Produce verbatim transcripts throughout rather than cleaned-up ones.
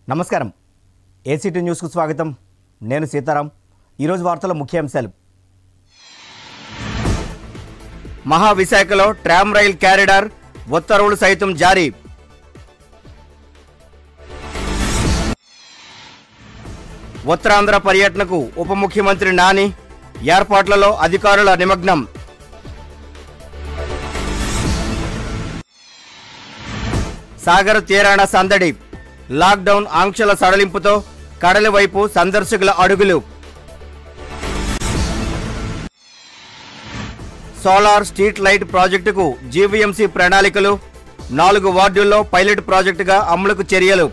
నమస్కారం ACT news కు స్వాగతం నేను సీతారాం ఈ రోజు వార్తల ముఖ్యాంశాలు మహావిశాఖలో ట్రామ్ రైల్ క్యారిడార్ ఉత్తర్వులు సైతం జారీ ఉత్తరాంధ్ర పర్యటనకు ఉప ముఖ్యమంత్రి నాని ఏర్పాట్లలో అధికారుల నిమగ్నం సాగర్ తీరాన సందడి లాక్డౌన్ ఆంక్షల సడలింపుతో కడలి వైపు సందర్శకుల అడుగులు సోలార్ స్ట్రీట్ లైట్ ప్రాజెక్టుకు జీవీఎంసీ ప్రణాళికలు నాలుగు వార్డుల్లో పైలట్ ప్రాజెక్టుగా అమలుకు చర్యలు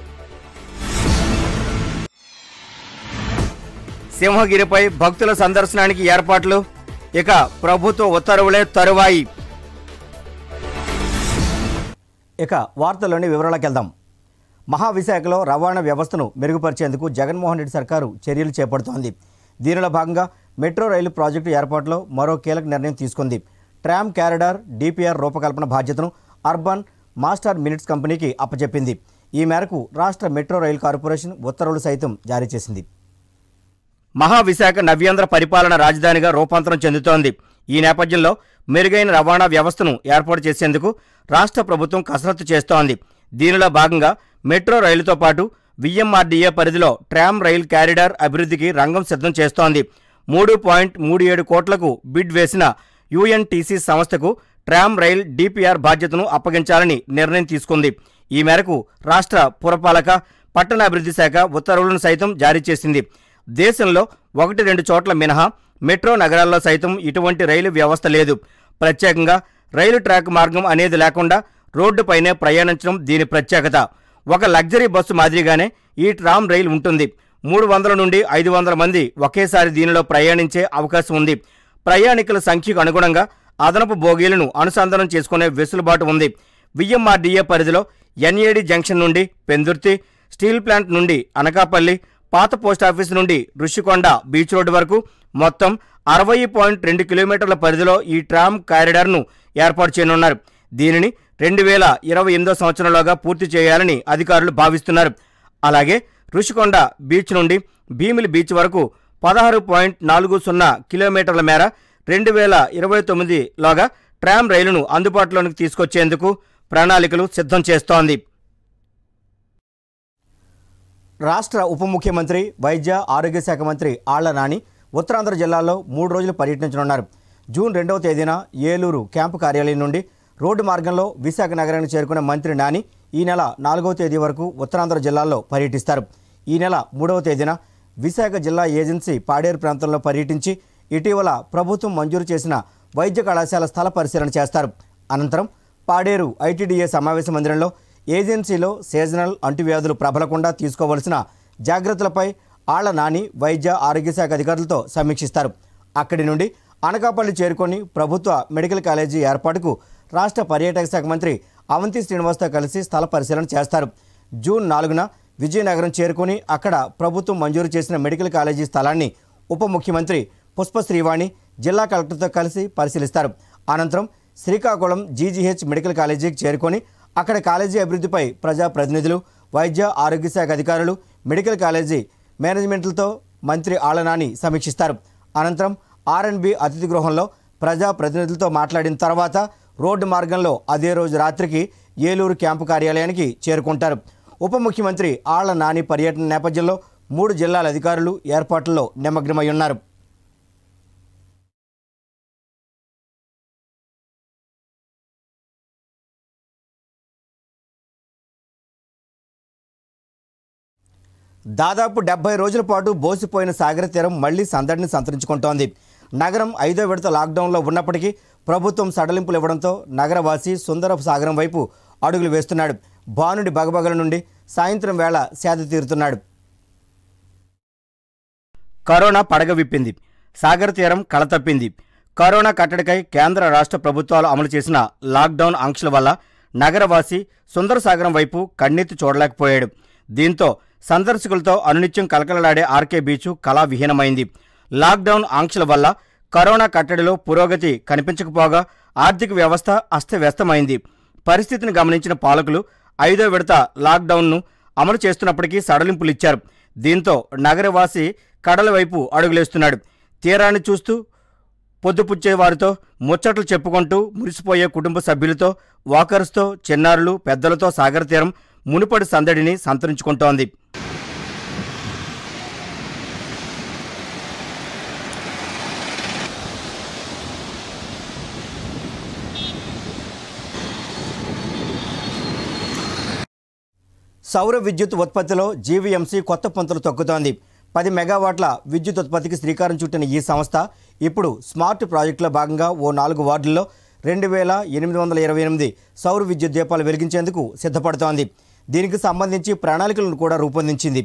సింహగిరిపై భక్తుల సందర్శనానికి ఏర్పాట్లు ఇక ప్రభుత్వ ఉత్తర్వులే తరువాయి ఇక వార్తల్లోని వివరాలకు వెళ్దాం. మహావిశాఖలో రవాణా వ్యవస్థను మెరుగుపరిచేందుకు జగన్మోహన్ రెడ్డి సర్కారు చర్యలు చేపడుతోంది. దీనిలో భాగంగా మెట్రో రైలు ప్రాజెక్టు ఏర్పాటులో మరో కీలక నిర్ణయం తీసుకుంది. ట్రామ్ క్యారిడార్ డిపిఆర్ రూపకల్పన బాధ్యతను అర్బన్ మాస్టర్ మినిట్స్ కంపెనీకి అప్పచెప్పింది. ఈ మేరకు రాష్ట్ర మెట్రో రైలు కార్పొరేషన్ ఉత్తర్వులు సైతం జారీ చేసింది. మహావిశాఖ నవ్యాంధ్ర పరిపాలన రాజధానిగా రూపాంతరం చెందుతోంది. ఈ నేపథ్యంలో మెరుగైన రవాణా వ్యవస్థను ఏర్పాటు చేసేందుకు రాష్ట్ర ప్రభుత్వం కసరత్తు చేస్తోంది. దీనిలో భాగంగా మెట్రో రైలుతో పాటు విఎంఆర్డీఏ పరిధిలో ట్రామ్ రైల్ క్యారిడార్ అభివృద్ధికి రంగం సిద్ధం చేస్తోంది. మూడు పాయింట్ మూడు ఏడు కోట్లకు బిడ్ వేసిన యూఎన్టీసీ సంస్థకు ట్రామ్ రైల్ డిపిఆర్ బాధ్యతను అప్పగించాలని నిర్ణయం తీసుకుంది. ఈ మేరకు రాష్ట్ర పురపాలక పట్టణాభివృద్ధి శాఖ ఉత్తర్వులను సైతం జారీ చేసింది. దేశంలో ఒకటి రెండు చోట్ల మినహా మెట్రో నగరాల్లో సైతం ఇటువంటి రైలు వ్యవస్థ లేదు. ప్రత్యేకంగా రైలు ట్రాక్ మార్గం అనేది లేకుండా రోడ్డుపైనే ప్రయాణించడం దీని ప్రత్యేకత. ఒక లగ్జరీ బస్సు మాదిరిగానే ఈ ట్రామ్ రైలు ఉంటుంది. మూడు వందల నుండి ఐదు వందల మంది ఒకేసారి దీనిలో ప్రయాణించే అవకాశం ఉంది. ప్రయాణికుల సంఖ్యకు అనుగుణంగా అదనపు బోగీలను అనుసంధానం చేసుకునే వెసులుబాటు ఉంది. విఎంఆర్డీఏ పరిధిలో ఎన్ఏడి జంక్షన్ నుండి పెందుర్తి, స్టీల్ ప్లాంట్ నుండి అనకాపల్లి, పాత పోస్టాఫీస్ నుండి ఋషికొండ బీచ్ రోడ్డు వరకు మొత్తం అరవై పాయింట్ రెండు కిలోమీటర్ల పరిధిలో ఈ ట్రామ్ కారిడార్ను ఏర్పాటు చేయనున్నారు. దీనిని రెండు వేల ఇరవై ఎనిమిదో సంవత్సరంలోగా పూర్తి చేయాలని అధికారులు భావిస్తున్నారు. అలాగే ఋషికొండ బీచ్ నుండి భీమిలి బీచ్ వరకు పదహారు పాయింట్ నాలుగు సున్నా కిలోమీటర్ల మేర రెండు వేల ఇరవై తొమ్మిదిలోగా ట్రామ్ రైలును అందుబాటులోకి తీసుకొచ్చేందుకు ప్రణాళికలు సిద్ధం చేస్తోంది. రాష్ట్ర ఉప ముఖ్యమంత్రి వైద్య ఆరోగ్య శాఖ మంత్రి ఆళ్ల నాని ఉత్తరాంధ్ర జిల్లాలో మూడు రోజులు పర్యటించనున్నారు. జూన్ రెండవ తేదీన ఏలూరు క్యాంపు కార్యాలయం నుండి రోడ్డు మార్గంలో విశాఖ నగరానికి చేరుకున్న మంత్రి నాని ఈ నెల నాలుగవ తేదీ వరకు ఉత్తరాంధ్ర జిల్లాల్లో పర్యటిస్తారు. ఈ నెల మూడవ తేదీన విశాఖ జిల్లా ఏజెన్సీ పాడేరు ప్రాంతంలో పర్యటించి ఇటీవల ప్రభుత్వం మంజూరు చేసిన వైద్య కళాశాల స్థల పరిశీలన చేస్తారు. అనంతరం పాడేరు ఐటీడీఏ సమావేశ మందిరంలో ఏజెన్సీలో సీజనల్ అంటువ్యాధులు ప్రబలకుండా తీసుకోవలసిన జాగ్రత్తలపై ఆళ్ల నాని వైద్య ఆరోగ్య శాఖ అధికారులతో సమీక్షిస్తారు. అక్కడి నుండి అనకాపల్లి చేరుకొని ప్రభుత్వ మెడికల్ కాలేజీ ఏర్పాటుకు రాష్ట్ర పర్యాటక శాఖ మంత్రి అవంతి శ్రీనివాస్తో కలిసి స్థల పరిశీలన చేస్తారు. జూన్ నాలుగున విజయనగరం చేరుకొని అక్కడ ప్రభుత్వం మంజూరు చేసిన మెడికల్ కాలేజీ స్థలాన్ని ఉప ముఖ్యమంత్రి పుష్ప శ్రీవాణి జిల్లా కలెక్టర్తో కలిసి పరిశీలిస్తారు. అనంతరం శ్రీకాకుళం జీజీహెచ్ మెడికల్ కాలేజీకి చేరుకొని అక్కడ కాలేజీ అభివృద్ధిపై ప్రజాప్రతినిధులు, వైద్య ఆరోగ్య శాఖ అధికారులు, మెడికల్ కాలేజీ మేనేజ్మెంట్లతో మంత్రి ఆళ్ల నాని సమీక్షిస్తారు. అనంతరం ఆర్ఎండ్బి అతిథి గృహంలో ప్రజాప్రతినిధులతో మాట్లాడిన తర్వాత రోడ్డు మార్గంలో అదే రోజు రాత్రికి ఏలూరు క్యాంపు కార్యాలయానికి చేరుకుంటారు. ఉప ముఖ్యమంత్రి ఆళ్ల నాని పర్యటన నేపథ్యంలో మూడు జిల్లాల అధికారులు ఏర్పాట్లలో నిమగ్నమై ఉన్నారు. దాదాపు డెబ్బై రోజుల పాటు బోసిపోయిన సాగర తీరం మళ్లీ సందడిని సంతరించుకుంటోంది. నగరం ఐదో విడత లాక్డౌన్లో ఉన్నప్పటికీ ప్రభుత్వం సడలింపులు ఇవ్వడంతో నగరవాసి సుందర సాగరం వైపు అడుగులు వేస్తున్నాడు. భానుడి బగబగల నుండి సాయంత్రం వేళ సేద తీరుతున్నాడు. కరోనా పడగ విప్పింది. సాగర తీరం కళతప్పింది. కరోనా కట్టడికై కేంద్ర రాష్ట్ర ప్రభుత్వాలు అమలు చేసిన లాక్డౌన్ ఆంక్షల వల్ల నగరవాసి సుందర సాగరం వైపు కన్నెత్తి చూడలేకపోయాడు. దీంతో సందర్శకులతో అనునిత్యం కలకలలాడే ఆర్కే బీచ్ కళావిహీనమైంది. లాక్డౌన్ ఆంక్షల వల్ల కరోనా కట్టడిలో పురోగతి కనిపించకపోగా ఆర్థిక వ్యవస్థ అస్తవ్యస్తమైంది. పరిస్థితిని గమనించిన పాలకులు ఐదో విడత లాక్డౌన్ను అమలు చేస్తున్నప్పటికీ సడలింపులు ఇచ్చారు. దీంతో నగరవాసి కడల వైపు అడుగులేస్తున్నాడు. తీరాన్ని చూస్తూ పొద్దుపుచ్చే వారితో ముచ్చట్లు చెప్పుకుంటూ మురిసిపోయే కుటుంబ సభ్యులతో, వాకర్స్తో, చిన్నారులు, పెద్దలతో సాగర తీరం మునుపటి సందడిని సంతరించుకుంటోంది. సౌర విద్యుత్ ఉత్పత్తిలో జీవీఎంసీ కొత్త పంతులు తొక్కుతోంది. పది మెగావాట్ల విద్యుత్ ఉత్పత్తికి శ్రీకారం చుట్టిన ఈ సంస్థ ఇప్పుడు స్మార్ట్ ప్రాజెక్టులో భాగంగా ఓ నాలుగు వార్డుల్లో రెండు వేల ఎనిమిది వందల ఇరవై ఎనిమిది సౌర విద్యుత్ దీపాలు వెలిగించేందుకు సిద్ధపడుతోంది. దీనికి సంబంధించి ప్రణాళికలను కూడా రూపొందించింది.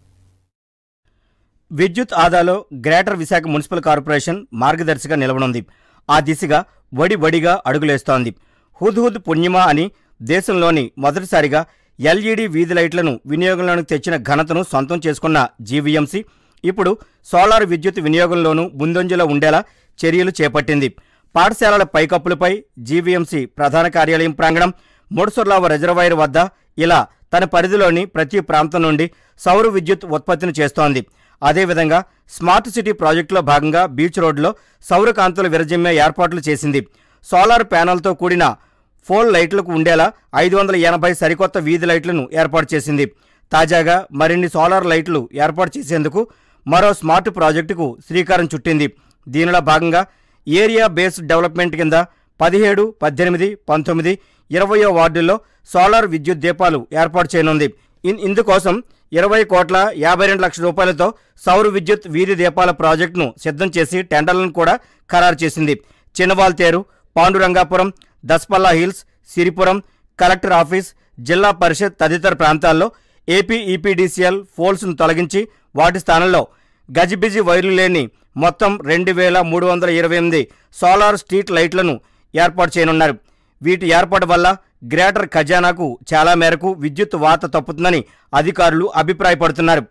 విద్యుత్ ఆదాలో గ్రేటర్ విశాఖ మున్సిపల్ కార్పొరేషన్ మార్గదర్శిగా నిలవనుంది. ఆ దిశగా వడి వడిగా అడుగులేస్తోంది. హుద్హుద్ పుణ్యమా అని దేశంలోని మొదటిసారిగా ఎల్ఈడి వీధి లైట్లను వినియోగంలోకి తెచ్చిన ఘనతను సొంతం చేసుకున్న జీవీఎంసీ ఇప్పుడు సోలార్ విద్యుత్ వినియోగంలోనూ ముందంజలో ఉండేలా చర్యలు చేపట్టింది. పాఠశాలల పైకప్పులపై జీవీఎంసీ ప్రధాన కార్యాలయం ప్రాంగణం, ముడసొర్లావ రిజర్వాయర్ వద్ద ఇలా తన పరిధిలోని ప్రతి ప్రాంతం నుండి సౌర విద్యుత్ ఉత్పత్తిని చేస్తోంది. అదేవిధంగా స్మార్ట్ సిటీ ప్రాజెక్టులో భాగంగా బీచ్ రోడ్లో సౌర కాంతులు విరజిమ్మే ఏర్పాట్లు చేసింది. సోలార్ ప్యానెల్తో కూడిన ఫోల్ లైట్లకు ఉండేలా ఐదు వందల ఎనభై సరికొత్త వీధి లైట్లను ఏర్పాటు చేసింది. తాజాగా మరిన్ని సోలార్ లైట్లు ఏర్పాటు చేసేందుకు మరో స్మార్ట్ ప్రాజెక్టుకు శ్రీకారం చుట్టింది. దీనిలో భాగంగా ఏరియా బేస్డ్ డెవలప్మెంట్ కింద పదిహేడు, పద్దెనిమిది, పంతొమ్మిది, ఇరవయో వార్డుల్లో సోలార్ విద్యుత్ దీపాలు ఏర్పాటు చేయనుంది. ఇందుకోసం ఇరవై కోట్ల యాభై రెండు లక్షల రూపాయలతో సౌర విద్యుత్ వీధి దీపాల ప్రాజెక్టును సిద్ధం చేసి టెండర్లను కూడా ఖరారు చేసింది. Chinnawaltair, Pandurangapuram, Daspalla hills, Siripuram, collector office, Zilla Parishad తదితర ప్రాంతాల్లో ఏపీ ఈపీడీసీఎల్ ఫోల్స్ను తొలగించి వాటి స్థానంలో గజిబిజి వైర్లు లేని మొత్తం రెండు వేల మూడు వందల ఇరవై ఎనిమిది సోలార్ స్ట్రీట్ లైట్లను ఏర్పాటు చేయనున్నారు. వీటి ఏర్పాటు వల్ల గ్రేటర్ ఖజానాకు చాలా మేరకు విద్యుత్ వాత తప్పుతుందని అధికారులు అభిప్రాయపడుతున్నారు.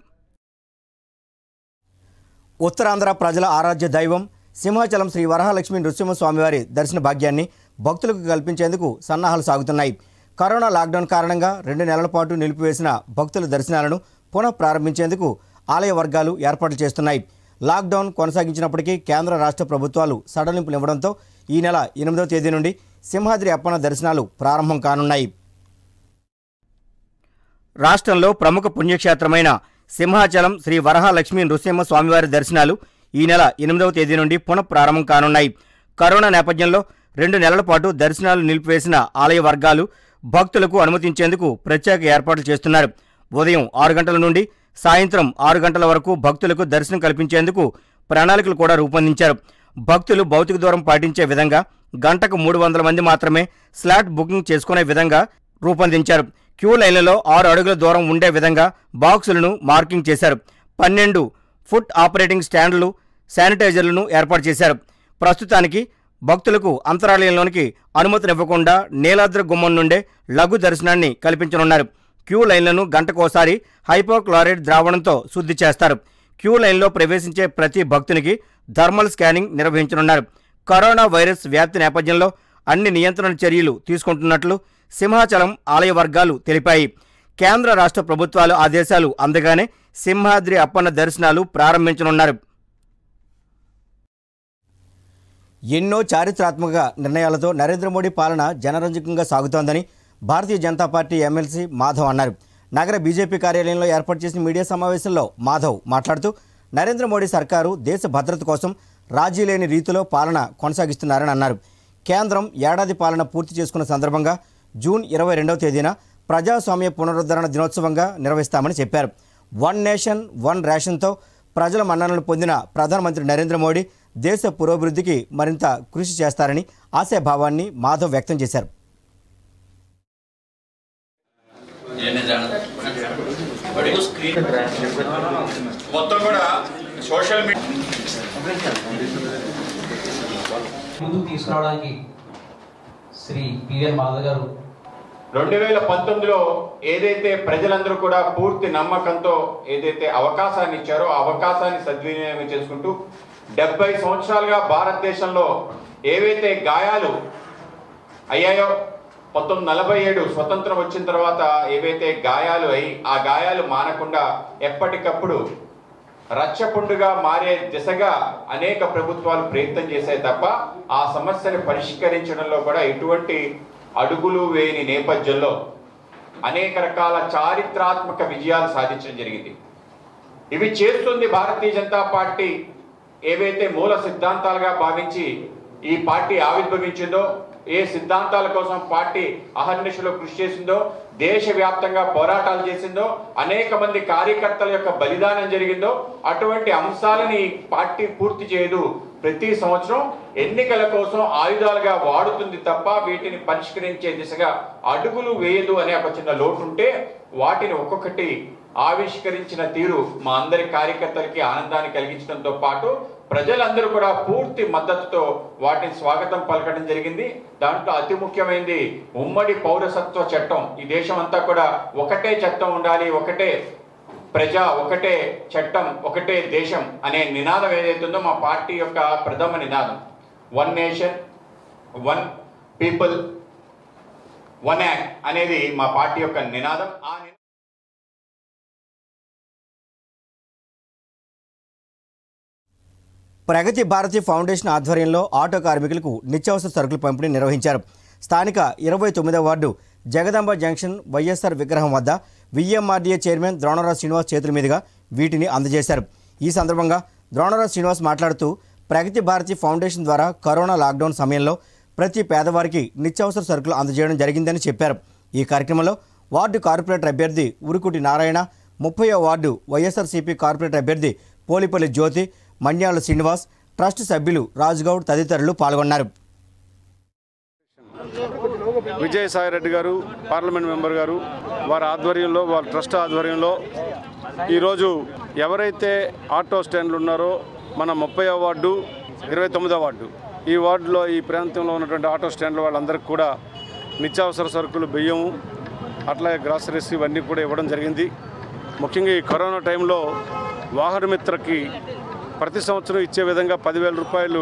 ఉత్తరాంధ్ర ప్రజల ఆరాధ్య దైవం సింహాచలం శ్రీ వరహాలక్ష్మి నృసింహస్వామివారి దర్శన భాగ్యాన్ని భక్తులకు కల్పించేందుకు సన్నాహాలు సాగుతున్నాయి. కరోనా లాక్డౌన్ కారణంగా రెండు నెలల పాటు నిలిపివేసిన భక్తుల దర్శనాలను పునః ప్రారంభించేందుకు ఆలయ వర్గాలు ఏర్పాట్లు చేస్తున్నాయి. లాక్డౌన్ కొనసాగించినప్పటికీ కేంద్ర రాష్ట్ర ప్రభుత్వాలు సడలింపులు ఇవ్వడంతో ఈ నెల ఎనిమిదవ తేదీ నుండి సింహాద్రి అప్పన్న దర్శనాలు ప్రారంభం కానున్నాయి. రాష్ట్రంలో ప్రముఖ పుణ్యక్షేత్రమైన సింహాచలం శ్రీ వరహాలక్ష్మి నృసింహ స్వామివారి దర్శనాలు ఈ నెల ఎనిమిదవ తేదీ నుండి పునః ప్రారంభం కానున్నాయి. కరోనా నేపథ్యంలో రెండు నెలల పాటు దర్శనాలు నిలిపివేసిన ఆలయ వర్గాలు భక్తులకు అనుమతించేందుకు ప్రత్యేక ఏర్పాట్లు చేస్తున్నారు. ఉదయం ఆరు గంటల నుండి సాయంత్రం ఆరు గంటల వరకు భక్తులకు దర్శనం కల్పించేందుకు ప్రణాళికలు కూడా రూపొందించారు. భక్తులు భౌతిక దూరం పాటించే విధంగా గంటకు మూడు వందల మంది మాత్రమే స్లాట్ బుకింగ్ చేసుకునే విధంగా రూపొందించారు. క్యూ లైన్లలో ఆరు అడుగుల దూరం ఉండే విధంగా బాక్సులను మార్కింగ్ చేశారు. పన్నెండు ఫుట్ ఆపరేటింగ్ స్టాండ్లు, శానిటైజర్లను ఏర్పాటు చేశారు. ప్రస్తుతానికి భక్తులకు అంతరాలయంలోనికి అనుమతినివ్వకుండా నీలాద్రి గుమ్మం నుండే లఘు దర్శనాన్ని కల్పించనున్నారు. క్యూ లైన్లను గంటకోసారి హైపోక్లోరైడ్ ద్రావణంతో శుద్ధి చేస్తారు. క్యూ లైన్లో ప్రవేశించే ప్రతి భక్తునికి థర్మల్ స్కానింగ్ నిర్వహించనున్నారు. కరోనా వైరస్ వ్యాప్తి నేపథ్యంలో అన్ని నియంత్రణ చర్యలు తీసుకుంటున్నట్లు సింహాచలం ఆలయ వర్గాలు తెలిపాయి. కేంద్ర రాష్ట్ర ప్రభుత్వాలు ఆదేశాలు అందగానే సింహాద్రి అప్పన్న దర్శనాలు ప్రారంభించనున్నారు. ఎన్నో చారిత్రాత్మక నిర్ణయాలతో నరేంద్ర మోడీ పాలన జనరంజకంగా సాగుతోందని భారతీయ జనతా పార్టీ ఎమ్మెల్సీ మాధవ్ అన్నారు. నగర బీజేపీ కార్యాలయంలో ఏర్పాటు చేసిన మీడియా సమావేశంలో మాధవ్ మాట్లాడుతూ నరేంద్ర మోడీ సర్కారు దేశ భద్రత కోసం రాజీ లేని రీతిలో పాలన కొనసాగిస్తున్నారని అన్నారు. కేంద్రం ఏడాది పాలన పూర్తి చేసుకున్న సందర్భంగా జూన్ ఇరవై రెండవ తేదీన ప్రజాస్వామ్య పునరుద్ధరణ దినోత్సవంగా నిర్వహిస్తామని చెప్పారు. వన్ నేషన్ వన్ రేషన్తో ప్రజల మన్ననలు పొందిన ప్రధానమంత్రి నరేంద్ర మోడీ దేశ పురోభివృద్ధికి మరింత కృషి చేస్తారని ఆశాభావాన్ని మాధవ్ వ్యక్తం చేశారు. ముందుకు తీసుకురావడానికి శ్రీ పివిఎన్ మాధవ్ గారు రెండు వేల పంతొమ్మిదిలో ఏదైతే ప్రజలందరూ కూడా పూర్తి నమ్మకంతో ఏదైతే అవకాశాన్ని ఇచ్చారో ఆ అవకాశాన్ని సద్వినియోగం చేసుకుంటూ డెబ్బై సంవత్సరాలుగా భారతదేశంలో ఏవైతే గాయాలు అయ్యాయో పంతొమ్మిది నలభై ఏడు స్వతంత్రం వచ్చిన తర్వాత ఏవైతే గాయాలు అయి ఆ గాయాలు మానకుండా ఎప్పటికప్పుడు రచ్చపుండుగా మారే దిశగా అనేక ప్రభుత్వాలు ప్రయత్నం చేశాయి తప్ప ఆ సమస్యను పరిష్కరించడంలో కూడా ఎటువంటి అడుగులు వేయని నేపథ్యంలో అనేక రకాల చారిత్రాత్మక విజయాలు సాధించడం జరిగింది. ఇవి చేస్తుంది భారతీయ జనతా పార్టీ ఏవైతే మూల సిద్ధాంతాలుగా భావించి ఈ పార్టీ ఆవిర్భవించిందో, ఏ సిద్ధాంతాల కోసం పార్టీ అహర్నిశలో కృషి చేసిందో, దేశవ్యాప్తంగా పోరాటాలు చేసిందో, అనేక మంది కార్యకర్తల యొక్క బలిదానం జరిగిందో అటువంటి అంశాలని పార్టీ పూర్తి చేయదు. ప్రతి సంవత్సరం ఎన్నికల కోసం ఆయుధాలుగా వాడుతుంది తప్ప వీటిని పరిష్కరించే దిశగా అడుగులు వేయదు అనే ఒక చిన్న లోటు ఉంటే వాటిని ఒక్కొక్కటి ఆవిష్కరించిన తీరు మా అందరి కార్యకర్తలకి ఆనందాన్ని కలిగించడంతో పాటు ప్రజలందరూ కూడా పూర్తి మద్దతుతో వాటిని స్వాగతం పలకడం జరిగింది. దాంట్లో అతి ముఖ్యమైనది ఉమ్మడి పౌరసత్వ చట్టం. ఈ దేశం అంతా కూడా ఒకటే చట్టం ఉండాలి, ఒకటే ప్రజ, ఒకటే చట్టం, ఒకటే దేశం అనే నినాదం ఏదైతుందో మా పార్టీ యొక్క ప్రథమ నినాదం. One nation one people one act అనేది మా పార్టీ యొక్క నినాదం. ఆ ప్రగతి భారతి ఫౌండేషన్ ఆధ్వర్యంలో ఆటో కార్మికులకు నిత్యావసర సరుకుల పంపిణీ నిర్వహించారు. స్థానిక ఇరవై తొమ్మిదవ వార్డు జగదాంబ జంక్షన్ వైఎస్ఆర్ విగ్రహం వద్ద విఎంఆర్డీఏ చైర్మన్ ద్రోణరాజ్ శ్రీనివాస్ చేతుల మీదుగా వీటిని అందజేశారు. ఈ సందర్భంగా ద్రోణరాజ్ శ్రీనివాస్ మాట్లాడుతూ ప్రగతి భారతి ఫౌండేషన్ ద్వారా కరోనా లాక్డౌన్ సమయంలో ప్రతి పేదవారికి నిత్యావసర సరుకులు అందజేయడం జరిగిందని చెప్పారు. ఈ కార్యక్రమంలో వార్డు కార్పొరేటర్ అభ్యర్థి ఉరుకుటి నారాయణ, ముప్పైవ వార్డు వైఎస్ఆర్సీపీ కార్పొరేటర్ అభ్యర్థి పోలిపల్లి జ్యోతి, మన్యాల శ్రీనివాస్, ట్రస్ట్ సభ్యులు రాజుగౌడ్ తదితరులు పాల్గొన్నారు. విజయసాయిరెడ్డి గారు పార్లమెంట్ మెంబర్ గారు వారి ఆధ్వర్యంలో, వారి ట్రస్ట్ ఆధ్వర్యంలో ఈరోజు ఎవరైతే ఆటో స్టాండ్లు ఉన్నారో మన ముప్పైవ వార్డు, ఇరవై తొమ్మిదవ వార్డు, ఈ వార్డులో ఈ ప్రాంతంలో ఉన్నటువంటి ఆటో స్టాండ్ల వాళ్ళందరికీ కూడా నిత్యావసర సరుకులు, బియ్యము, అట్లాగే గ్రాసరీస్ ఇవన్నీ కూడా ఇవ్వడం జరిగింది. ముఖ్యంగా ఈ కరోనా టైంలో వాహన మిత్రకి ప్రతి సంవత్సరం ఇచ్చే విధంగా పదివేల రూపాయలు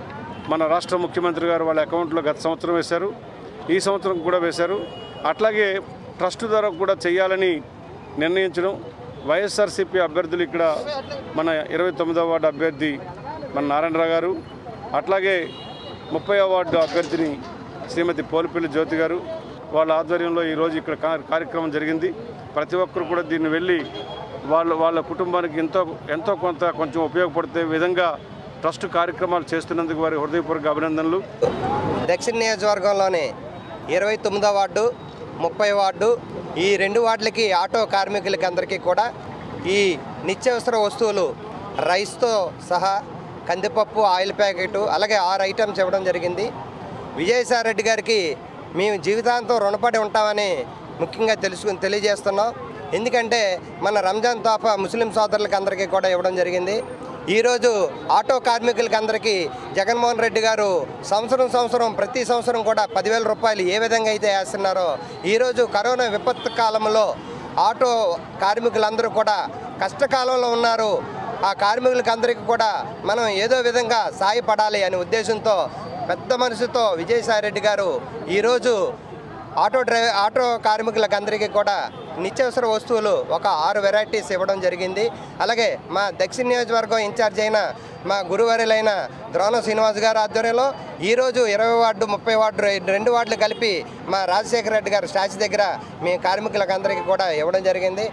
మన రాష్ట్ర ముఖ్యమంత్రి గారు వాళ్ళ అకౌంట్లో గత సంవత్సరం వేశారు, ఈ సంవత్సరం కూడా వేశారు. అట్లాగే ట్రస్ట్ ద్వారా కూడా చేయాలని నిర్ణయించడం. వైఎస్ఆర్సీపీ అభ్యర్థులు ఇక్కడ మన ఇరవై తొమ్మిదవ వార్డు అభ్యర్థి మన నారాయణరావు గారు, అట్లాగే ముప్పైవ వార్డు అభ్యర్థిని శ్రీమతి పోలిపల్లి జ్యోతి గారు వాళ్ళ ఆధ్వర్యంలో ఈరోజు ఇక్కడ కార్యక్రమం జరిగింది. ప్రతి ఒక్కరు కూడా దీన్ని వెళ్ళి వాళ్ళు వాళ్ళ కుటుంబానికి ఎంతో ఎంతో కొంత కొంచెం ఉపయోగపడే విధంగా ట్రస్ట్ కార్యక్రమాలు చేస్తున్నందుకు వారి హృదయపూర్వక అభినందనలు. దక్షిణ నియోజకవర్గంలోని ఇరవై తొమ్మిదవ వార్డు, ముప్పై వార్డు, ఈ రెండు వార్డులకి ఆటో కార్మికులకి అందరికీ కూడా ఈ నిత్యావసర వస్తువులు రైస్తో సహా కందిపప్పు, ఆయిల్ ప్యాకెట్, అలాగే ఆరు ఐటమ్స్ ఇవ్వడం జరిగింది. విజయసాయిరెడ్డి గారికి మేము జీవితాంతం రుణపడి ఉంటామని ముఖ్యంగా తెలుసుకుని తెలియజేస్తున్నాం. ఎందుకంటే మన రంజాన్ తోఫా ముస్లిం సోదరులకి అందరికీ కూడా ఇవ్వడం జరిగింది. ఈరోజు ఆటో కార్మికులకి అందరికీ జగన్మోహన్ రెడ్డి గారు సంవత్సరం సంవత్సరం ప్రతి సంవత్సరం కూడా పదివేల రూపాయలు ఏ విధంగా అయితే వేస్తున్నారో ఈరోజు కరోనా విపత్తు కాలంలో ఆటో కార్మికులందరూ కూడా కష్టకాలంలో ఉన్నారు. ఆ కార్మికులకి అందరికీ కూడా మనం ఏదో విధంగా సాయపడాలి అనే ఉద్దేశంతో పెద్ద మనసుతో విజయసాయిరెడ్డి గారు ఈరోజు ఆటో డ్రైవ్ ఆటో కార్మికులకు అందరికీ కూడా నిత్యావసర వస్తువులు ఒక ఆరు వెరైటీస్ ఇవ్వడం జరిగింది. అలాగే మా దక్షిణ నియోజకవర్గం ఇన్ఛార్జ్ అయిన మా గురువారులైన ద్రోణ శ్రీనివాస్ గారి ఆధ్వర్యంలో ఈరోజు ఇరవై వార్డు, ముప్పై వార్డు రెండు వార్డులు కలిపి మా రాజశేఖర రెడ్డి గారి స్టాచ్యూ దగ్గర మీ కార్మికులకు అందరికీ కూడా ఇవ్వడం జరిగింది.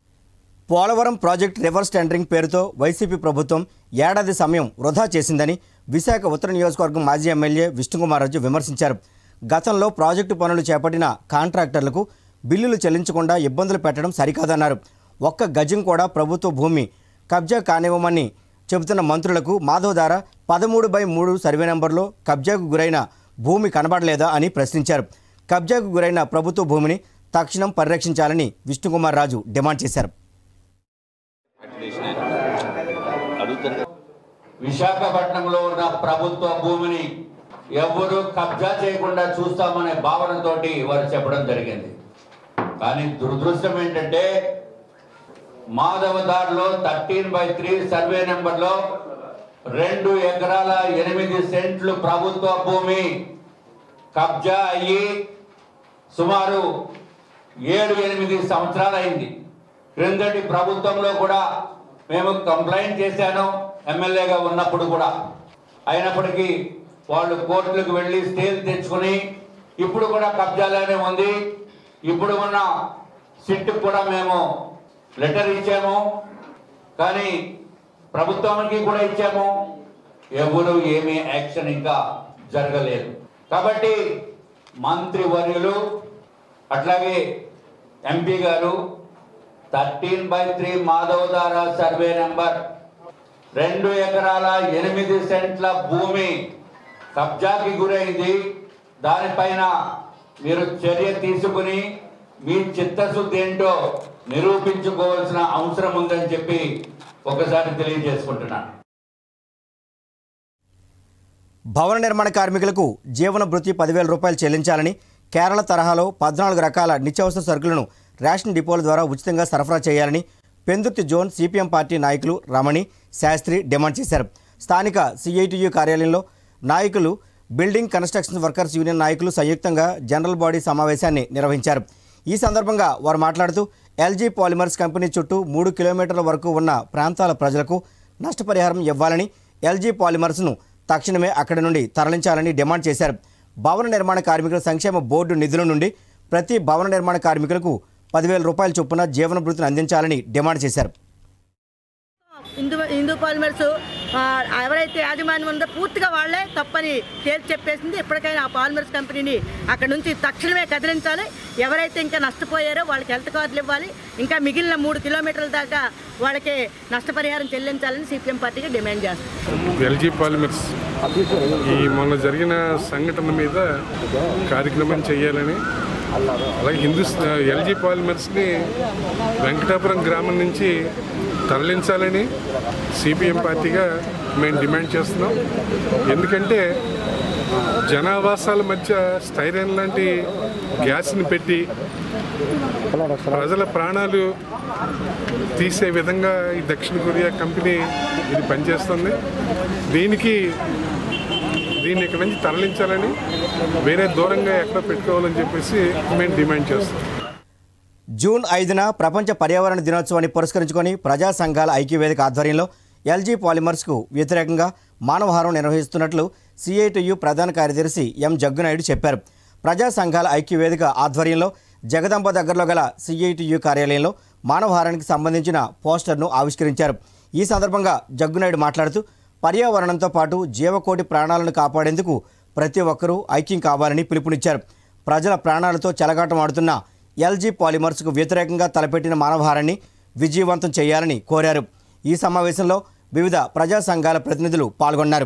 పోలవరం ప్రాజెక్టు రివర్స్ టెండరింగ్ పేరుతో వైసీపీ ప్రభుత్వం ఏడాది సమయం వృధా చేసిందని విశాఖ ఉత్తర నియోజకవర్గం మాజీ ఎమ్మెల్యే విష్ణుకుమార్ రాజు విమర్శించారు. గతంలో ప్రాజెక్టు పనులు చేపట్టిన కాంట్రాక్టర్లకు బిల్లులు చెల్లించకుండా ఇబ్బందులు పెట్టడం సరికాదన్నారు. ఒక్క గజం కూడా ప్రభుత్వ భూమి కబ్జా కానివ్వమని చెబుతున్న మంత్రులకు మాధవధార పదమూడు బై మూడు సర్వే నెంబర్లో కబ్జాకు గురైన భూమి కనబడలేదా అని ప్రశ్నించారు. కబ్జాకు గురైన ప్రభుత్వ భూమిని తక్షణం పరిరక్షించాలని విష్ణుకుమార్ రాజు డిమాండ్ చేశారు. విశాఖపట్నంలో ఉన్న ప్రభుత్వ భూమిని ఎవరు కబ్జా చేయకుండా చూస్తామనే భావనతోటి వారు చెప్పడం జరిగింది. కానీ దురదృష్టం ఏంటంటే మాధవదార్లో థర్టీన్ బై త్రీ సర్వే నెంబర్లో రెండు ఎకరాల ఎనిమిది సెంట్లు ప్రభుత్వ భూమి కబ్జా అయ్యి సుమారు ఏడు ఎనిమిది సంవత్సరాలు అయింది. క్రిందటి ప్రభుత్వంలో కూడా మేము కంప్లైంట్ చేశాను ఎమ్మెల్యేగా ఉన్నప్పుడు కూడా. అయినప్పటికీ వాళ్ళు కోర్టులకు వెళ్ళి స్టేలు తెచ్చుకుని ఇప్పుడు కూడా కబ్జాలోనే ఉంది. ఇప్పుడు ఉన్న సిట్కు కూడా మేము లెటర్ ఇచ్చాము, కానీ ప్రభుత్వానికి కూడా ఇచ్చాము, ఎవరు ఏమీ యాక్షన్ ఇంకా జరగలేదు. కాబట్టి మంత్రి వర్యులు అట్లాగే ఎంపీ గారు thirteen by three Madhavadhara survey number రెండు ఎకరాల ఎనిమిది సెంట్ల భూమి కబ్జాకి గురైంది. దానిపైన మీరు చర్య తీసుకుని మీ చిత్తశుద్ధి ఏంటో నిరూపించుకోవాల్సిన అవసరం ఉందని చెప్పి ఒకసారి తెలియజేసుకుంటున్నాను. భవన నిర్మాణ కార్మికులకు జీవన భృతి పదివేల రూపాయలు చెల్లించాలని, కేరళ తరహాలో పద్నాలుగు రకాల నిత్యావసర సరుకులను రేషన్ డిపోల ద్వారా ఉచితంగా సరఫరా చేయాలని పెందుర్తి జోన్ సిపిఎం పార్టీ నాయకులు రమణి, శాస్త్రి డిమాండ్ చేశారు. స్థానిక సిఐటియు కార్యాలయంలో నాయకులు, బిల్డింగ్ కన్స్ట్రక్షన్ వర్కర్స్ యూనియన్ నాయకులు సంయుక్తంగా జనరల్ బాడీ సమావేశాన్ని నిర్వహించారు. ఈ సందర్భంగా వారు మాట్లాడుతూ ఎల్జీ పాలిమర్స్ కంపెనీ చుట్టూ మూడు కిలోమీటర్ల వరకు ఉన్న ప్రాంతాల ప్రజలకు నష్టపరిహారం ఇవ్వాలని, ఎల్జీ పాలిమర్స్ను తక్షణమే అక్కడి నుండి తరలించాలని డిమాండ్ చేశారు. భవన నిర్మాణ కార్మికుల సంక్షేమ బోర్డు నిధుల నుండి ప్రతి భవన నిర్మాణ కార్మికులకు పదివేల రూపాయల చొప్పున జీవన భృతిని అందించాలని డిమాండ్ చేశారు. హిందూ హిందూ పాలిమర్స్ ఎవరైతే యాజమాన్యం ఉందో పూర్తిగా వాళ్లే తప్పని తేల్చి చెప్పేసింది. ఎప్పటికైనా ఆ పాలిమర్స్ కంపెనీని అక్కడ నుంచి తక్షణమే కదిలించాలి. ఎవరైతే ఇంకా నష్టపోయారో వాళ్ళకి హెల్త్ కార్డులు ఇవ్వాలి. ఇంకా మిగిలిన మూడు కిలోమీటర్ల దాకా వాళ్ళకి నష్టపరిహారం చెల్లించాలని సిపిఎం పార్టీకి డిమాండ్ చేస్తారు. ఎల్జీ పాలిమర్స్ ఈ మొన్న జరిగిన సంఘటన మీద కార్యక్రమం చేయాలని, అలాగే హిందూ ఎల్జీ పాలిమర్స్ని వెంకటాపురం గ్రామం నుంచి తరలించాలని సిపిఎం పార్టీగా మేము డిమాండ్ చేస్తున్నాం. ఎందుకంటే జనావాసాల మధ్య స్టైరెన్ లాంటి గ్యాస్ని పెట్టి ప్రజల ప్రాణాలు తీసే విధంగా ఈ దక్షిణ కొరియా కంపెనీ ఇది పనిచేస్తుంది. దీనికి దీన్ని ఇక్కడి నుంచి తరలించాలని, వేరే దూరంగా ఎక్కడో పెట్టుకోవాలని చెప్పేసి మేము డిమాండ్ చేస్తాం. జూన్ ఐదున ప్రపంచ పర్యావరణ దినోత్సవాన్ని పురస్కరించుకొని ప్రజా సంఘాల ఐక్యవేదిక ఆధ్వర్యంలో ఎల్జీ పాలిమర్స్కు వ్యతిరేకంగా మానవహారం నిర్వహిస్తున్నట్లు సిఐటియు ప్రధాన కార్యదర్శి ఎం జగ్గునాయుడు చెప్పారు. ప్రజా సంఘాల ఐక్యవేదిక ఆధ్వర్యంలో జగదాంబ దగ్గరలో గల సిఐటియు కార్యాలయంలో మానవహారానికి సంబంధించిన పోస్టర్ను ఆవిష్కరించారు. ఈ సందర్భంగా జగ్గునాయుడు మాట్లాడుతూ పర్యావరణంతో పాటు జీవకోటి ప్రాణాలను కాపాడేందుకు ప్రతి ఒక్కరూ ఐక్యం కావాలని పిలుపునిచ్చారు. ప్రజల ప్రాణాలతో చెలగాటమాడుతున్న ఎల్జీ పాలిమర్స్కు వ్యతిరేకంగా తలపెట్టిన మానవహారాన్ని విజయవంతం చేయాలని కోరారు. ఈ సమావేశంలో వివిధ ప్రజా సంఘాల ప్రతినిధులు పాల్గొన్నారు.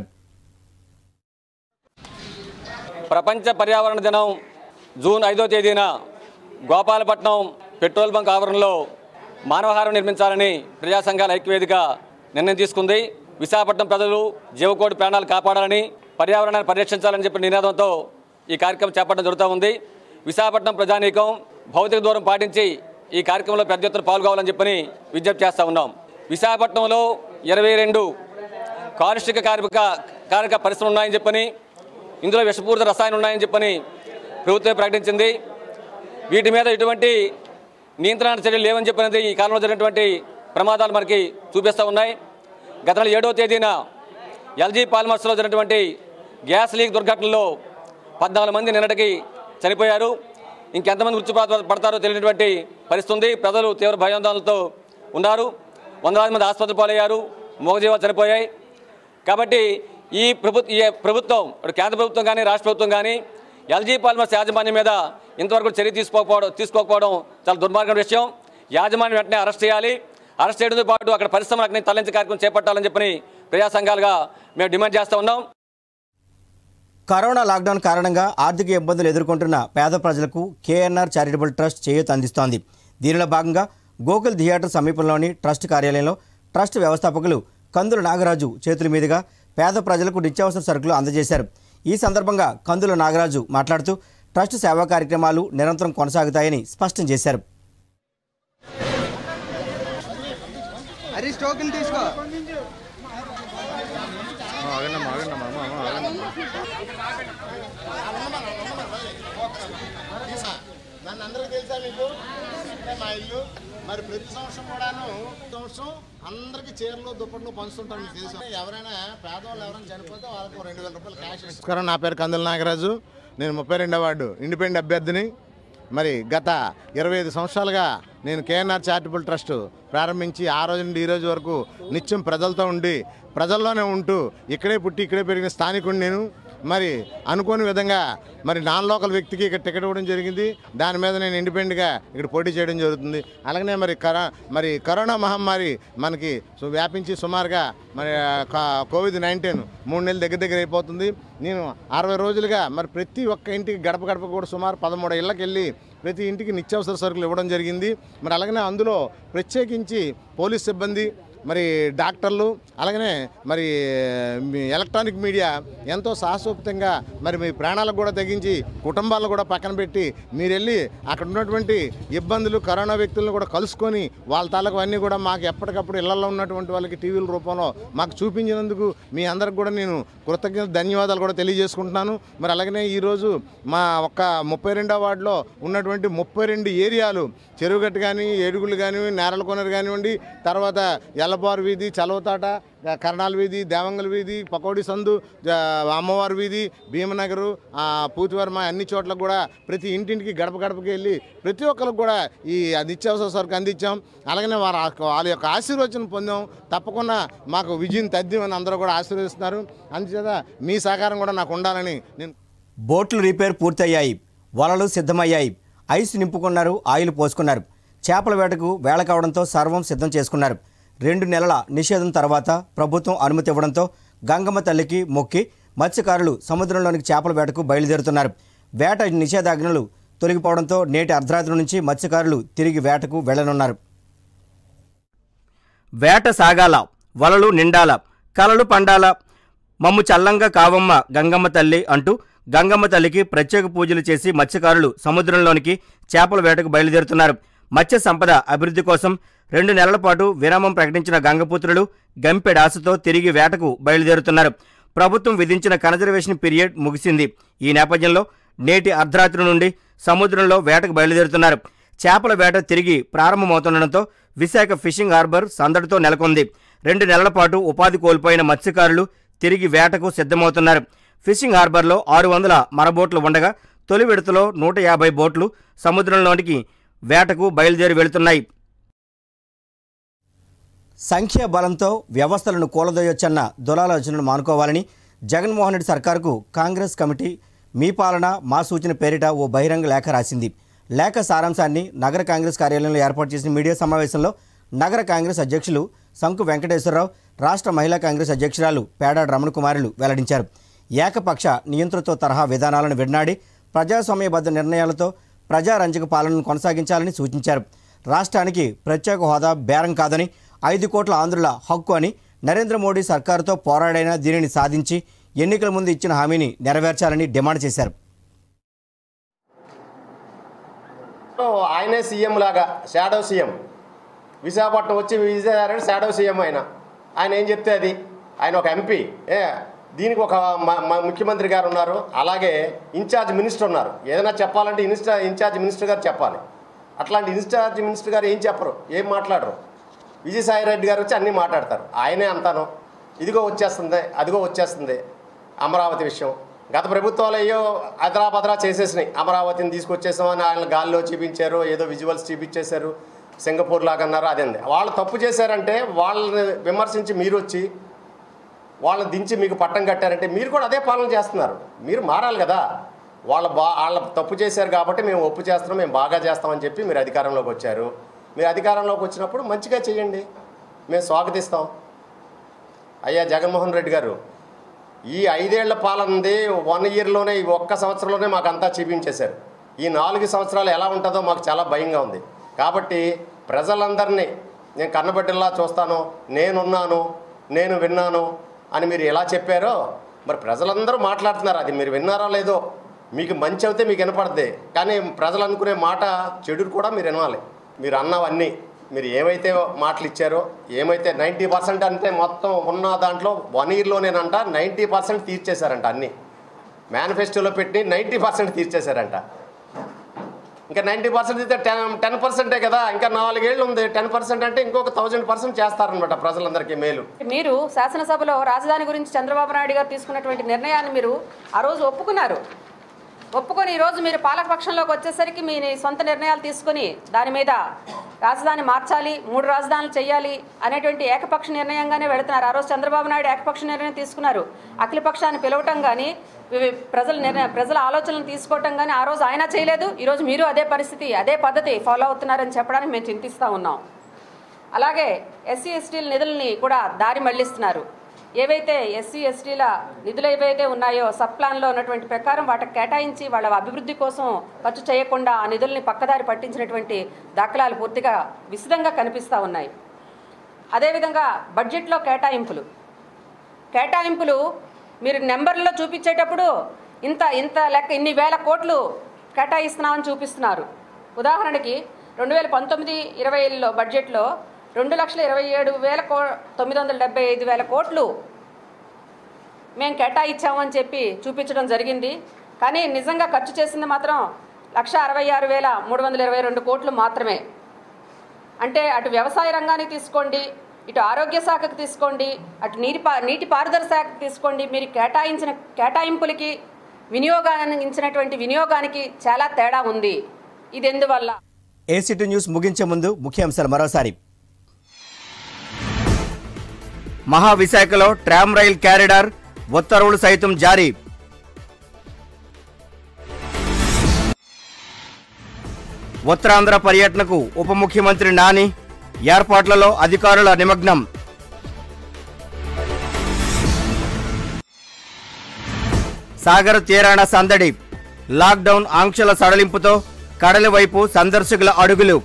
ప్రపంచ పర్యావరణ దినం జూన్ ఐదో తేదీన గోపాలపట్నం పెట్రోల్ బంక్ ఆవరణలో మానవహారం నిర్మించాలని ప్రజా సంఘాల ఐక్యవేదిక నిర్ణయం తీసుకుంది. విశాఖపట్నం ప్రజలు జీవకోటి ప్రాణాలు కాపాడాలని, పర్యావరణాన్ని పరిరక్షించాలని చెప్పిన నినాదంతో ఈ కార్యక్రమం చేపట్టడం జరుగుతూ ఉంది. విశాఖపట్నం ప్రజానీకం భౌతిక దూరం పాటించి ఈ కార్యక్రమంలో పెద్ద ఎత్తున పాల్గొవాలని చెప్పని విజ్ఞప్తి చేస్తూ ఉన్నాం. విశాఖపట్నంలో ఇరవై రెండు కాలుష్య కార్మిక కారక పరిశ్రమలు ఉన్నాయని చెప్పని, ఇందులో విషపూరిత రసాయనాలు ఉన్నాయని చెప్పని ప్రభుత్వం ప్రకటించింది. వీటి మీద ఎటువంటి నియంత్రణ చర్యలు లేవని చెప్పినది ఈ కాలంలో జరిగినటువంటి ప్రమాదాలు మనకి చూపిస్తూ ఉన్నాయి. గత నెల ఏడవ తేదీన ఎల్జీ పాలిమర్స్లో జరిగినటువంటి గ్యాస్ లీక్ దుర్ఘటనలో పద్నాలుగు మంది నిన్నటికి చనిపోయారు. ఇంకెంతమంది మృత్యు పడతారో తెలియనటువంటి పరిస్థితి. ప్రజలు తీవ్ర భయాందోళనలతో ఉన్నారు. వందలాది మంది ఆసుపత్రి పాలయ్యారు, మూగజీవాలు చనిపోయాయి. కాబట్టి ఈ ప్రభుత్వ ఈ ప్రభుత్వం కేంద్ర ప్రభుత్వం కానీ రాష్ట్ర ప్రభుత్వం కానీ ఎల్జీ పాలిమర్స్ యాజమాన్యం మీద ఇంతవరకు చర్య తీసుకోకపోవడం తీసుకోకపోవడం చాలా దుర్మార్గం విషయం. యాజమాన్యం వెంటనే అరెస్ట్ చేయాలి. అరెస్ట్ చేయడంతో పాటు అక్కడ పరిశ్రమలకు తరలించే కార్యక్రమం చేపట్టాలని చెప్పని ప్రజా సంఘాలుగా మేము డిమాండ్ చేస్తూ ఉన్నాం. కరోనా లాక్డౌన్ కారణంగా ఆర్థిక ఇబ్బందులు ఎదుర్కొంటున్న పేద ప్రజలకు కేఎన్ఆర్ చారిటబుల్ ట్రస్ట్ చేయూత అందిస్తోంది. దీనిలో భాగంగా గోకుల్ థియేటర్ సమీపంలోని ట్రస్ట్ కార్యాలయంలో ట్రస్ట్ వ్యవస్థాపకులు కందుల నాగరాజు చేతుల మీదుగా పేద ప్రజలకు నిత్యావసర సరుకులు అందజేశారు. ఈ సందర్భంగా కందుల నాగరాజు మాట్లాడుతూ ట్రస్ట్ సేవా కార్యక్రమాలు నిరంతరం కొనసాగుతాయని స్పష్టం చేశారు. నన్ను అందరికీ తెలుసా మీకు? మా ఇల్లు మరి ప్రతి సంవత్సరం కూడాను సంవత్సరం అందరికీ చీరలు దుప్పట్లు పంచుతుంటారు. మీకు తెలుసు, ఎవరైనా పేదవాళ్ళు ఎవరైనా చనిపోతే వాళ్ళకు రెండు వేల రూపాయలు క్యాష్ ఇస్తారు. నా పేరు కందుల నాగరాజు, నేను ముప్పై రెండో వార్డు ఇండిపెండెంట్ అభ్యర్థిని. మరి గత ఇరవై ఐదు సంవత్సరాలుగా నేను కేఎన్ఆర్ చారిటబుల్ ట్రస్ట్ ప్రారంభించి ఆ రోజు నుండి ఈ రోజు వరకు నిత్యం ప్రజలతో ఉండి ప్రజల్లోనే ఉంటూ ఇక్కడే పుట్టి ఇక్కడే పెరిగిన స్థానికుడిని నేను. మరి అనుకోని విధంగా మరి నాన్ లోకల్ వ్యక్తికి ఇక్కడ టికెట్ ఇవ్వడం జరిగింది. దాని మీద నేను ఇండిపెండెంట్గా ఇక్కడ పోటీ చేయడం జరుగుతుంది. అలాగనే మరి కరో మరి కరోనా మహమ్మారి మనకి వ్యాపించి సుమారుగా మరి కోవిడ్ నైన్టీన్ మూడు నెలలు దగ్గర దగ్గర అయిపోతుంది. నేను అరవై రోజులుగా మరి ప్రతి ఒక్క ఇంటికి గడప గడప కూడా సుమారు పదమూడు ఇళ్ళకి వెళ్ళి ప్రతి ఇంటికి నిత్యావసర సరుకులు ఇవ్వడం జరిగింది. మరి అలాగనే అందులో ప్రత్యేకించి పోలీస్ సిబ్బంది, మరి డాక్టర్లు, అలాగనే మరి ఎలక్ట్రానిక్ మీడియా ఎంతో సాహసోక్తంగా మరి మీ ప్రాణాలకు కూడా తగ్గించి కుటుంబాలను కూడా పక్కన పెట్టి మీరు వెళ్ళి అక్కడ ఉన్నటువంటి ఇబ్బందులు కరోనా వ్యక్తులను కూడా కలుసుకొని వాళ్ళ తాలూకు అన్నీ కూడా మాకు ఎప్పటికప్పుడు ఇళ్లలో ఉన్నటువంటి వాళ్ళకి టీవీల రూపంలో మాకు చూపించినందుకు మీ అందరికి కూడా నేను కృతజ్ఞత ధన్యవాదాలు కూడా తెలియజేసుకుంటున్నాను. మరి అలాగనే ఈరోజు మా ఒక్క ముప్పై రెండో వార్డులో ఉన్నటువంటి ముప్పై రెండు ఏరియాలు చెరువుగట్టు కానీ, ఏడుగులు కానివ్వండి, నేరల కొనరు కానివ్వండి, తర్వాత ఎల్లబారు వీధి, చలవతాట, కర్ణాల వీధి, దేవంగల వీధి, పకోడి సందు, అమ్మవారి వీధి, భీమనగరు, పూతివర్మ అన్ని చోట్ల కూడా ప్రతి ఇంటింటికి గడప గడపకి వెళ్ళి ప్రతి ఒక్కరికి కూడా ఈ నిత్యావసర సరుకు అందించాం. అలాగనే వారు వాళ్ళ యొక్క ఆశీర్వచనం పొందాం. తప్పకుండా మాకు విజయం తథ్యమని అందరూ కూడా ఆశీర్వదిస్తున్నారు. అందుచేత మీ సహకారం కూడా నాకు ఉండాలని నేను. బోట్లు రిపేర్ పూర్తయ్యాయి, వలలు సిద్ధమయ్యాయి, ఐస్ నింపుకున్నారు, ఆయిల్ పోసుకున్నారు. చేపల వేటకు వేళ కావడంతో సర్వం సిద్ధం చేసుకున్నారు. రెండు నెలల నిషేధం తర్వాత ప్రభుత్వం అనుమతి ఇవ్వడంతో గంగమ్మ తల్లికి మొక్కి మత్స్యకారులు సముద్రంలోనికి చేపల వేటకు బయలుదేరుతున్నారు. వేట నిషేధాజ్ఞలు తొలగిపోవడంతో నేటి అర్ధరాత్రి నుంచి మత్స్యకారులు తిరిగి వేటకు వెళ్లనున్నారు. వేట సాగాల, వలలు నిండాల, కలలు పండాల, మమ్ము చల్లంగా కావమ్మ గంగమ్మ తల్లి అంటూ గంగమ్మ తల్లికి ప్రత్యేక పూజలు చేసి మత్స్యకారులు సముద్రంలోనికి చేపల వేటకు బయలుదేరుతున్నారు. మత్స్య సంపద అభివృద్ధి కోసం రెండు నెలల పాటు విరామం ప్రకటించిన గంగపుత్రులు గంపెడు ఆశతో తిరిగి వేటకు బయలుదేరుతున్నారు. ప్రభుత్వం విధించిన కన్జర్వేషన్ పీరియడ్ ముగిసింది. ఈ నేపథ్యంలో నేటి అర్ధరాత్రి నుండి సముద్రంలో వేటకు బయలుదేరుతున్నారు. చేపల వేట తిరిగి ప్రారంభమవుతుండటంతో విశాఖ ఫిషింగ్ హార్బర్ సందడితో నెలకొంది. రెండు నెలల పాటు ఉపాధి కోల్పోయిన మత్స్యకారులు తిరిగి వేటకు సిద్ధమవుతున్నారు. ఫిషింగ్ హార్బర్లో ఆరు వందల మరబోట్లు ఉండగా తొలి విడతలో నూట యాభై బోట్లు సముద్రంలోనికి వేటకు బయలుదేరి వెళుతున్నాయి. సంఖ్యా బలంతో వ్యవస్థలను కూలదోయొచ్చన్న దురాలోచనను మానుకోవాలని జగన్మోహన్ రెడ్డి సర్కారుకు కాంగ్రెస్ కమిటీ మీ పాలన మా సూచన పేరిట ఓ బహిరంగ లేఖ రాసింది. లేఖ సారాంశాన్ని నగర కాంగ్రెస్ కార్యాలయంలో ఏర్పాటు చేసిన మీడియా సమావేశంలో నగర కాంగ్రెస్ అధ్యక్షులు సంకు వెంకటేశ్వరరావు, రాష్ట్ర మహిళా కాంగ్రెస్ అధ్యక్షురాలు పేడాడ రమణకుమారులు వెల్లడించారు. ఏకపక్ష నియంత్రణతో తరహా విధానాలను విడనాడి ప్రజాస్వామ్యబద్ధ నిర్ణయాలతో ప్రజారంజక పాలనను కొనసాగించాలని సూచించారు. రాష్ట్రానికి ప్రత్యేక హోదా బేరం కాదని, ఐదు కోట్ల ఆంధ్రుల హక్కు అని నరేంద్ర మోడీ సర్కారుతో పోరాడైనా దీనిని సాధించి ఎన్నికల ముందు ఇచ్చిన హామీని నెరవేర్చాలని డిమాండ్ చేశారు. ఆయనే సీఎం లాగా షాడో సీఎం, విశాఖపట్నం వచ్చి విజయసాయి షాడో సీఎం. ఆయన ఆయన ఏం చెప్తే అది, ఆయన ఒక ఎంపీ, ఏ దీనికి ఒక ముఖ్యమంత్రి గారు ఉన్నారు, అలాగే ఇన్ఛార్జ్ మినిస్టర్ ఉన్నారు. ఏదైనా చెప్పాలంటే ఇన్స్టా ఇన్ఛార్జ్ మినిస్టర్ గారు చెప్పాలి. అట్లాంటి ఇన్ఛార్జ్ మినిస్టర్ గారు ఏం చెప్పరు, ఏం మాట్లాడరు. విజయసాయి రెడ్డి గారు వచ్చి అన్నీ మాట్లాడతారు. ఆయనే అంతాను ఇదిగో వచ్చేస్తుంది, అదిగో వచ్చేస్తుంది అమరావతి విషయం. గత ప్రభుత్వాలు అయ్యో అదరాబదరా చేసేసినాయి. అమరావతిని తీసుకొచ్చేసామని ఆయన గాల్లో చూపించారు, ఏదో విజువల్స్ చూపించేశారు, సింగపూర్ లాగా అన్నారు. అదేంది వాళ్ళు తప్పు చేశారంటే వాళ్ళని విమర్శించి మీరు వచ్చి వాళ్ళని దించి మీకు పట్టం కట్టారంటే మీరు కూడా అదే పాలన చేస్తున్నారు. మీరు మారాలి కదా. వాళ్ళ బా వాళ్ళ తప్పు చేశారు కాబట్టి మేము ఒప్పు చేస్తున్నాం, మేము బాగా చేస్తామని చెప్పి మీరు అధికారంలోకి వచ్చారు. మీరు అధికారంలోకి వచ్చినప్పుడు మంచిగా చేయండి, మేము స్వాగతిస్తాం. అయ్యా జగన్మోహన్ రెడ్డి గారు, ఈ ఐదేళ్ల పాలనది వన్ ఇయర్లోనే ఈ ఒక్క సంవత్సరంలోనే మాకు అంతా చూపించేశారు. ఈ నాలుగు సంవత్సరాలు ఎలా ఉంటుందో మాకు చాలా భయంగా ఉంది. కాబట్టి ప్రజలందరినీ నేను కన్నబిడ్డల్లా చూస్తాను, నేనున్నాను, నేను విన్నాను అని మీరు ఎలా చెప్పారో మరి ప్రజలందరూ మాట్లాడుతున్నారు. అది మీరు విన్నారో లేదో, మీకు మంచి అయితే మీకు వినపడద్ది, కానీ ప్రజలు అనుకునే మాట చెడు కూడా మీరు వినాలి. మీరు అన్నవన్నీ మీరు ఏమైతే మాటలు ఇచ్చారో, ఏమైతే నైంటీ పర్సెంట్ అంటే మొత్తం ఉన్న దాంట్లో వన్ ఇయర్లోనేనంట నైంటీ పర్సెంట్ తీర్చేశారంట. అన్నీ మేనిఫెస్టోలో పెట్టి నైంటీ పర్సెంట్ తీర్చేశారంట. ఇంకా నైంటీ పర్సెంట్ అయితే టెన్ టెన్ పర్సెంటే కదా, ఇంకా నాలుగేళ్ళు ఉంది. టెన్ పర్సెంట్ అంటే ఇంకొక థౌజండ్ పర్సెంట్ చేస్తారనమాట ప్రజలందరికీ మేలు. మీరు శాసనసభలో రాజధాని గురించి చంద్రబాబు నాయుడు గారు తీసుకున్నటువంటి నిర్ణయాన్ని మీరు ఆ రోజు ఒప్పుకున్నారు. ఒప్పుకొని ఈరోజు మీరు పాలకపక్షంలోకి వచ్చేసరికి మీ సొంత నిర్ణయాలు తీసుకొని దాని మీద రాజధాని మార్చాలి, మూడు రాజధానులు చేయాలి అనేటువంటి ఏకపక్ష నిర్ణయంగానే వెళుతున్నారు. ఆ రోజు చంద్రబాబు నాయుడు ఏకపక్ష నిర్ణయం తీసుకున్నారు. అఖిలపక్షాన్ని పిలవటం కానీ ప్రజల నిర్ణయం ప్రజల ఆలోచనలు తీసుకోవటం కానీ ఆ రోజు ఆయన చేయలేదు. ఈరోజు మీరు అదే పరిస్థితి అదే పద్ధతి ఫాలో అవుతున్నారని చెప్పడానికి మేము చింతిస్తూ ఉన్నాం. అలాగే ఎస్సీ ఎస్టీల నిధులని కూడా దారి మళ్లిస్తున్నారు. ఏవైతే ఎస్సీ ఎస్టీల నిధులు ఏవైతే ఉన్నాయో సబ్ ప్లాన్లో ఉన్నటువంటి ప్రకారం వాటికి కేటాయించి వాళ్ళ అభివృద్ధి కోసం ఖర్చు చేయకుండా ఆ నిధుల్ని పక్కదారి పట్టించినటువంటి దాఖలాలు పూర్తిగా విశదంగా కనిపిస్తూ ఉన్నాయి. అదేవిధంగా బడ్జెట్లో కేటాయింపులు కేటాయింపులు మీరు నెంబర్లో చూపించేటప్పుడు ఇంత ఇంత లెక్క ఇన్ని వేల కోట్లు కేటాయిస్తున్నామని చూపిస్తున్నారు. ఉదాహరణకి రెండు వేల పంతొమ్మిది ఇరవైలో బడ్జెట్లో రెండు లక్షల ఇరవై ఏడు వేల కో తొమ్మిది వందల డెబ్బై ఐదు వేల కోట్లు మేము కేటాయించామని చెప్పి చూపించడం జరిగింది. కానీ నిజంగా ఖర్చు చేసింది మాత్రం లక్ష అరవై ఆరు వేల మూడు వందల ఇరవై రెండు కోట్లు మాత్రమే. అంటే అటు వ్యవసాయ రంగానికి తీసుకోండి, ఇటు ఆరోగ్య శాఖకు తీసుకోండి, అటు నీటి పా నీటి పారుదల శాఖకు తీసుకోండి, మీరు కేటాయించిన కేటాయింపులకి వినియోగానికి వినియోగానికి చాలా తేడా ఉంది. ఇది ఎందువల్ల? ఏసీటీ న్యూస్ ముగించే ముందు ముఖ్యాంశాలు మరోసారి. మహావిశాఖలో ట్రామ్ రైల్ క్యారిడార్ ఉత్తర్వులు సైతం జారీ. ఉత్తరాంధ్ర పర్యటనకు ఉప ముఖ్యమంత్రి నాని, ఏర్పాట్లలో అధికారుల నిమగ్నం. సాగర్ తీరాన సందడి, లాక్డౌన్ ఆంక్షల సడలింపుతో కడలి వైపు సందర్శకుల అడుగులు.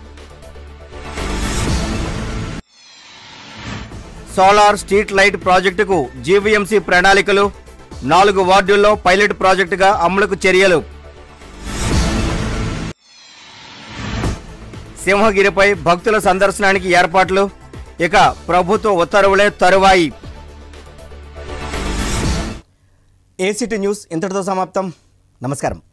సోలార్ స్ట్రీట్ లైట్ ప్రాజెక్టుకు జీవీఎంసీ ప్రణాళికలు, నాలుగు వార్డుల్లో పైలట్ ప్రాజెక్టుగా అమలుకు చర్యలు. సింహగిరిపై భక్తుల సందర్శనానికి ఏర్పాట్లు, ఇక ప్రభుత్వ ఉత్తర్వులే తరువాయి. ఏసీటీ న్యూస్ ఇంతటితో సమాప్తం. నమస్కారం.